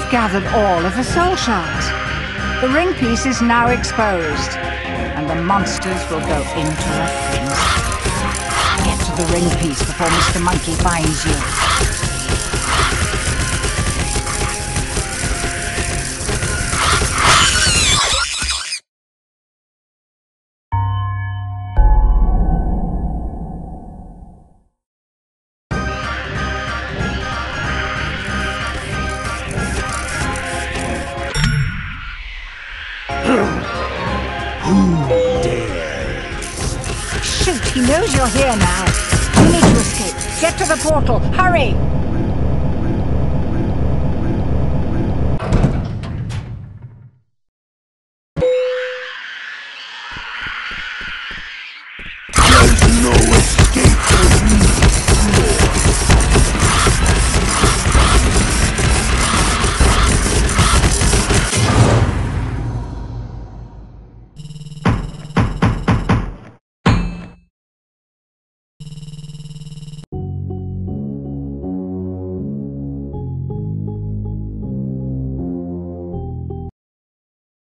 You've gathered all of the soul shards. The ring piece is now exposed, and the monsters will go into a frenzy. Get to the ring piece before Mr. Monkey finds you. Shoot, he knows you're here now. You need to escape. Get to the portal. Hurry!